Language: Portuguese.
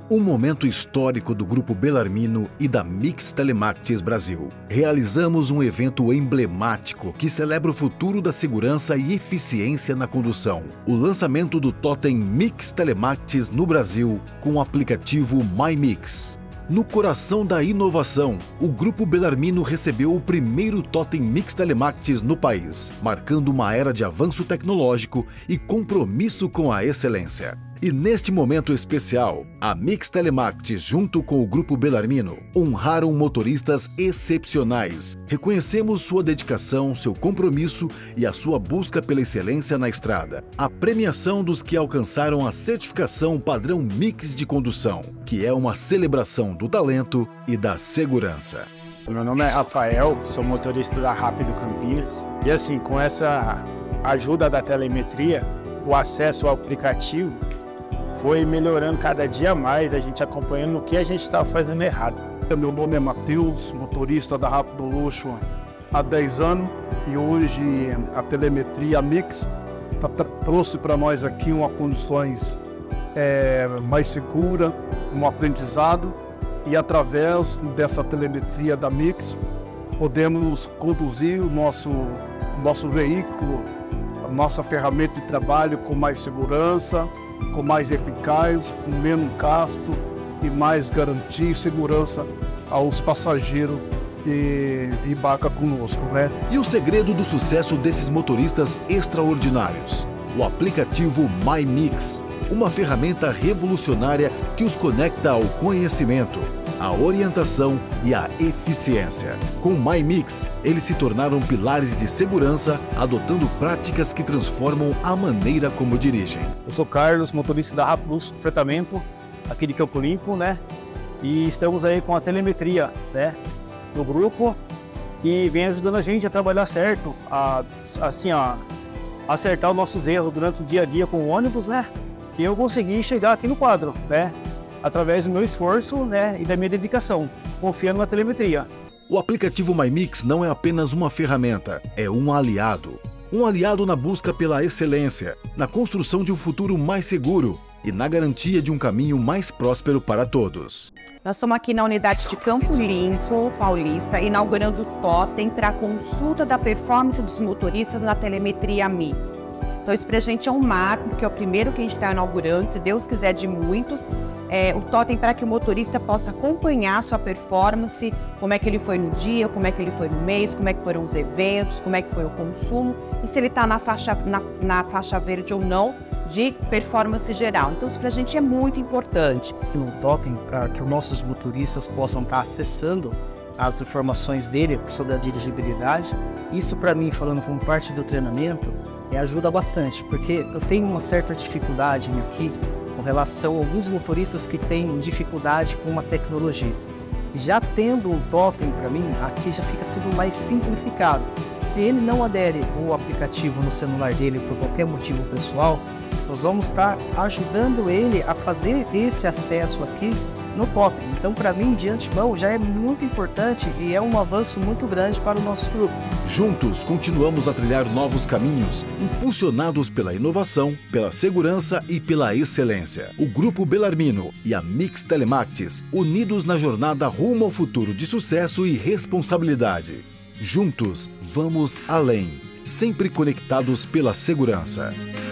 Um momento histórico do Grupo Bellarmino e da Mix Telemarketing Brasil. Realizamos um evento emblemático que celebra o futuro da segurança e eficiência na condução. O lançamento do Totem Mix Telemarketing no Brasil com o aplicativo MyMix. No coração da inovação, o Grupo Bellarmino recebeu o primeiro Totem Mix Telemarketing no país, marcando uma era de avanço tecnológico e compromisso com a excelência. E neste momento especial, a Mix Telemarketing, junto com o Grupo Bellarmino, honraram motoristas excepcionais. Reconhecemos sua dedicação, seu compromisso e a sua busca pela excelência na estrada. A premiação dos que alcançaram a certificação padrão Mix de condução, que é uma celebração do talento e da segurança. Meu nome é Rafael, sou motorista da Rápido Campinas. E assim, com essa ajuda da telemetria, o acesso ao aplicativo foi melhorando cada dia mais, a gente acompanhando o que a gente estava fazendo errado. Meu nome é Matheus, motorista da Rápido Luxo há 10 anos e hoje a telemetria Mix trouxe para nós aqui uma condições mais segura, um aprendizado, e através dessa telemetria da Mix podemos conduzir o nosso veículo, a nossa ferramenta de trabalho com mais segurança, com mais eficaz, com menos gasto e mais garantia e segurança aos passageiros que embarcam conosco, né? E o segredo do sucesso desses motoristas extraordinários? O aplicativo MyMix, uma ferramenta revolucionária que os conecta ao conhecimento, à orientação e à eficiência. Com MyMix, eles se tornaram pilares de segurança, adotando práticas que transformam a maneira como dirigem. Eu sou Carlos, motorista da Rápido Luxo Fretamento, aqui de Campo Limpo, né? E estamos aí com a telemetria, né, no grupo, que vem ajudando a gente a trabalhar certo, acertar os nossos erros durante o dia a dia com o ônibus, né? E eu consegui chegar aqui no quadro, né? Através do meu esforço, né, e da minha dedicação, confiando na telemetria. O aplicativo MyMix não é apenas uma ferramenta, é um aliado. Um aliado na busca pela excelência, na construção de um futuro mais seguro e na garantia de um caminho mais próspero para todos. Nós estamos aqui na unidade de Campo Limpo, Paulista, inaugurando o Totem para a consulta da performance dos motoristas na telemetria Mix. Então isso para a gente é um marco, porque é o primeiro que a gente está inaugurando, se Deus quiser de muitos. O Totem para que o motorista possa acompanhar a sua performance, como é que ele foi no dia, como é que ele foi no mês, como é que foram os eventos, como é que foi o consumo e se ele está na faixa verde ou não de performance geral. Então isso para a gente é muito importante. O Totem para que os nossos motoristas possam estar acessando as informações dele sobre a dirigibilidade. Isso para mim, falando como parte do treinamento, ajuda bastante, porque eu tenho uma certa dificuldade aqui com relação a alguns motoristas que têm dificuldade com uma tecnologia. Já tendo o Totem para mim, aqui já fica tudo mais simplificado. Se ele não adere o aplicativo no celular dele por qualquer motivo pessoal, nós vamos estar ajudando ele a fazer esse acesso aqui no Totem. Então, para mim, de antemão, já é muito importante e é um avanço muito grande para o nosso grupo. Juntos, continuamos a trilhar novos caminhos, impulsionados pela inovação, pela segurança e pela excelência. O Grupo Bellarmino e a Mix Telemarketing, unidos na jornada rumo ao futuro de sucesso e responsabilidade. Juntos, vamos além, sempre conectados pela segurança.